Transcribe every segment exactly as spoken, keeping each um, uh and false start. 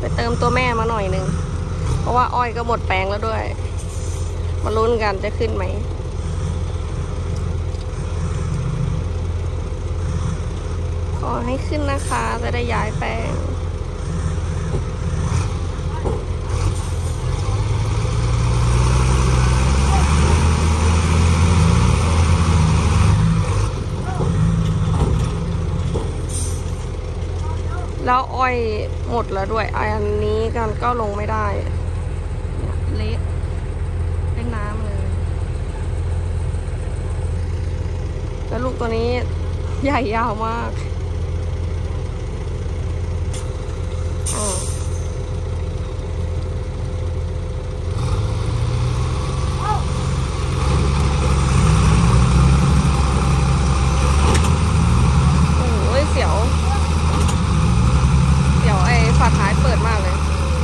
เติมตัวแม่มาหน่อยหนึ่งเพราะว่าอ้อยก็หมดแปลงแล้วด้วยมาลุ้นกันจะขึ้นไหมขอให้ขึ้นนะคะจะได้ย้ายแปลงแล้วอ้อยหมดแล้วด้วยอันนี้กันก็ลงไม่ได้เละเป็นน้ำเลยแล้วลูกตัวนี้ใหญ่ยาวมากอ๋อโอ้ยเสียวเดี๋ยวไอ้ฝาท้ายเปิดมากเลย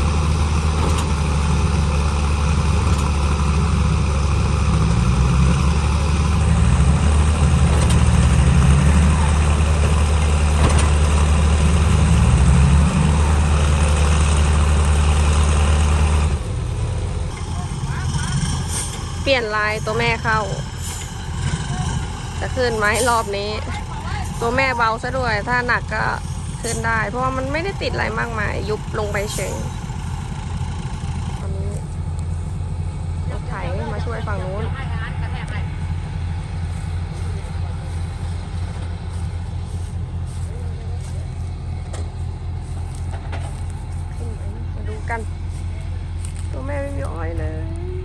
เปลี่ยนลายตัวแม่เข้าจะขึ้นไหมรอบนี้ตัวแม่เบาซะด้วยถ้าหนักก็ขึ้นได้เพราะว่ามันไม่ได้ติดอะไรมากมายยุบลงไปเฉยตอนนี้รถไถมาช่วยฝั่งนู้นมาดูกันตัวแม่ไม่มีอ้อยเลย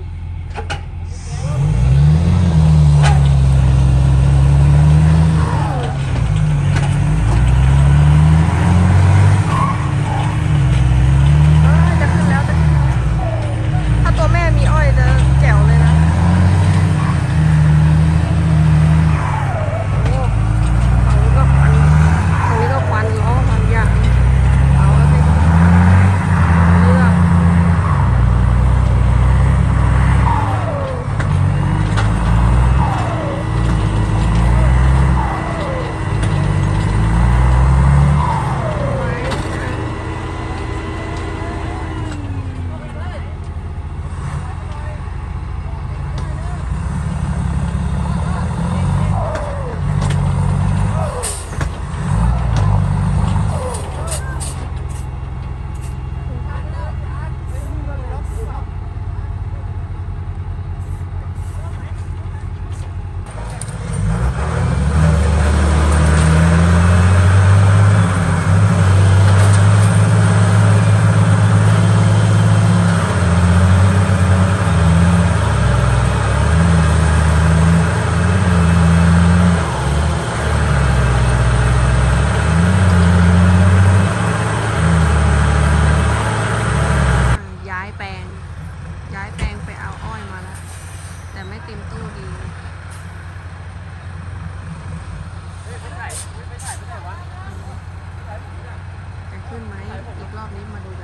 ขึ้นไหมอีกรอบนี้มาดูกัน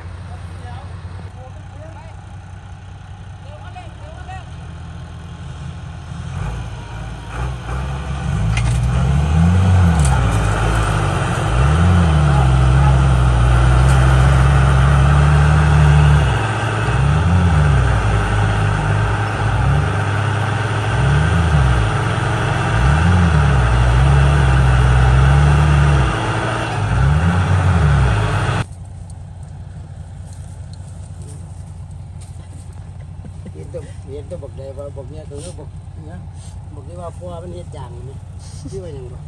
เห็นตัวบอกใดว่าบอกเนี้ยตัวนี้บอกเนี้ยบอกที่ว่าพ่อมันเห็ดจางนี่ที่ว่าอย่างไร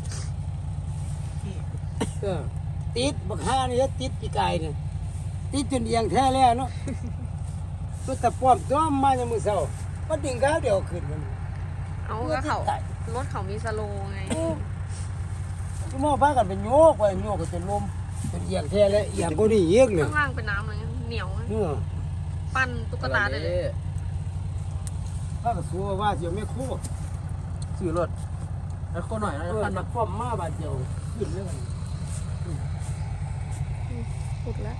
ก็ติดบักห้านี่ติดปีกายเนี่ยติดจนเอียงแท้แล้วเนาะตัวตะป้อมตัวมาอย่างมือเศร้าก็ดิ่งก้าวเดียวขึ้นมันเอาก็เขารถเขามีสโลไงทุกโม่พากันเป็นโยกไปโยกก็จะล้มจนเอียงแท้แล้วเอียงก็นี่เอียงเลยข้างล่างเป็นน้ำเลยเหนียวปั้นตุ๊กตาได้เลยถ้าก็สู้ว่าเจียวไม่คู่สื่อรถแล้วก็หน่อยนะปั้นมาป้อมมาบาดเจียวขึ้นเรื่องขุดแล้ว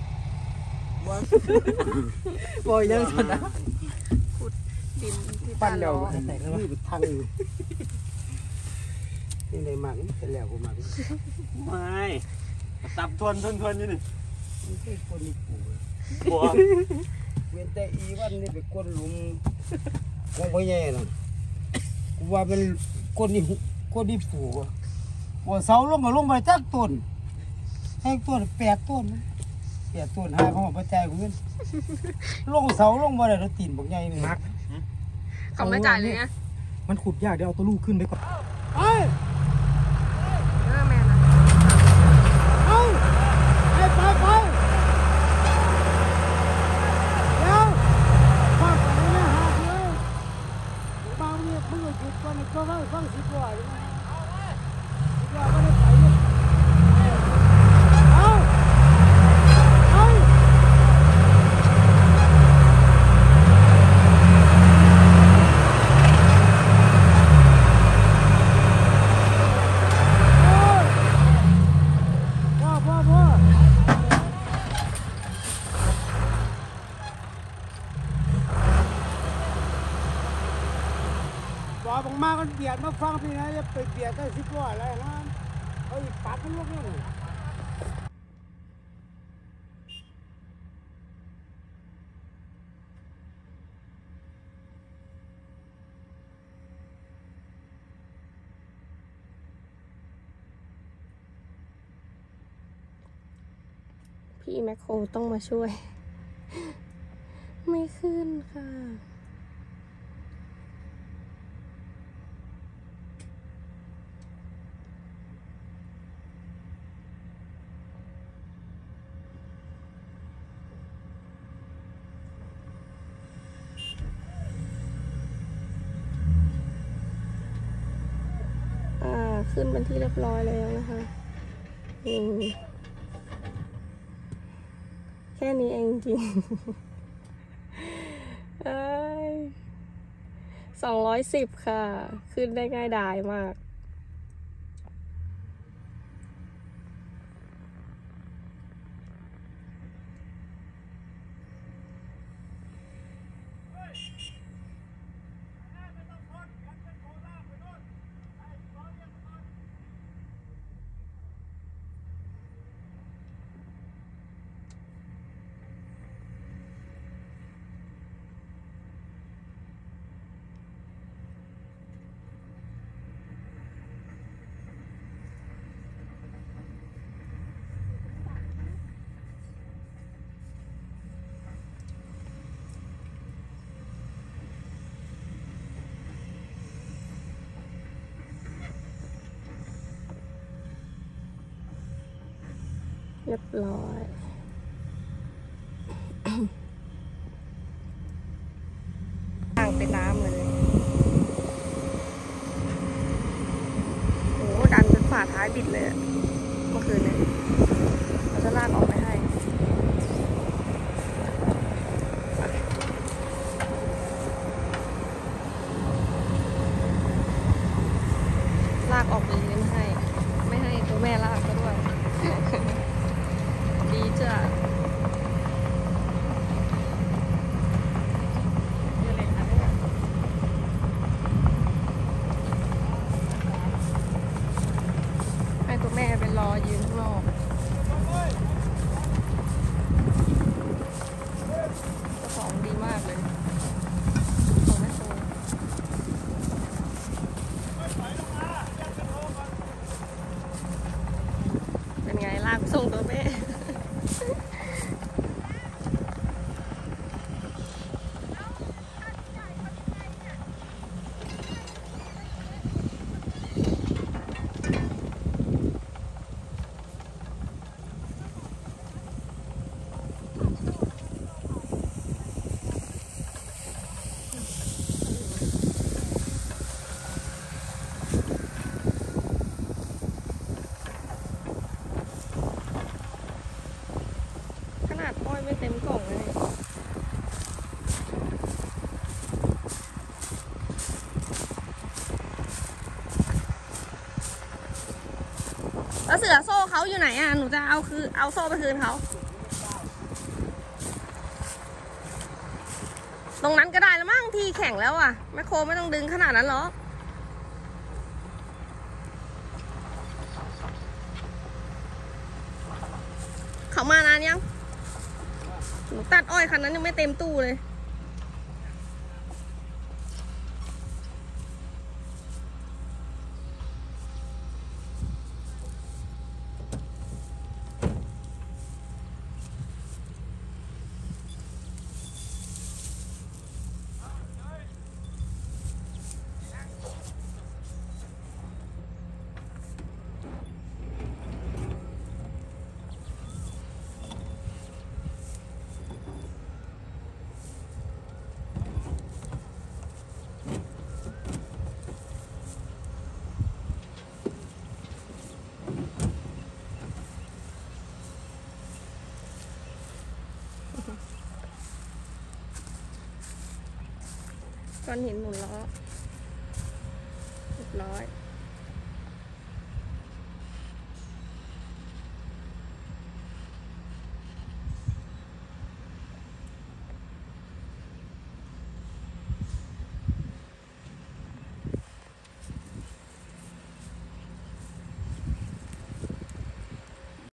บอยยังชนะขุดดินที่ปั้นเดียวนี่เป็นทางอยู่นี่เลยหมักเป็นแล้วกูหมักไม่ตับทวนทวนทวนอยู่นี่ไม่ใช่คนญี่ปุ่นบัวเว้นแต่อีวันนี่เป็นคนหลุมของพ่อใหญ่น่ะกูว่าเป็นคนนี่คนญี่ปุ่นว่าเสาลงก็ลงไปจักต้นแห้งต้นแปดต้นแปดต้นหาเขาบ่จ่ายเงินลงเสาลงบ่ได้แล้วตีนบักใหญ่นี่มักเขาไม่จ่ายเลยไงมันขุดยากเดี๋ยวเอาตัวลูกขึ้นไปก่อนเอ้ยเออแม่นะเอ้ยไปไปไปเดี๋ยวฟังไปนะหาเถอะบางเนี่ยมึงก็หยุดก่อนก็ฟังฟังสิกว่าเลยนะสิกว่าก็ได้ไปเนี่ยเอาเอา พ่อพ่อพ่อบอกบังมากันเบียดมาฟังพี่นะจะไปเบียดได้สิบล้ออะไรนะเอาอีกปัดมันลูกนี่พี่แมคโครต้องมาช่วย ไม่ขึ้นค่ะ อ่า ขึ้นเป็นที่เรียบร้อยแล้วนะคะอืมแค่นี้เองจริง สองร้อยสิบค่ะ ขึ้นได้ง่ายดายมาก เรียบร้อย อ่างเป็นน้ำเลย โอ้ดันจนฝาท้ายบิดเลยอะเมื่อคืนเนี่ยเราจะลากออกไปให้ ลากออกไปยืนให้ ไม่ให้ตัวแม่ลากก็ด้วย ดีจ้ะให้ตัวแม่ไปรอยืนข้างนอกเจ้าของดีมากเลยของแม่โซเป็นไงลากส่งตัวแม่ ขนาดอ้อยไม่เต็มกล่องเลยแล้วเสือโซ่เขาอยู่ไหนอ่ะ หนูจะเอาคือเอาโซ่ไปคืนเขา ตรงนั้นก็ได้แล้วมั้งที่แข็งแล้วอ่ะแมคโครไม่ต้องดึงขนาดนั้นหรอ เขามานานยังหนูตัดอ้อยคันนั้นยังไม่เต็มตู้เลยก้อนหินหมุนล้อเรียบร้อย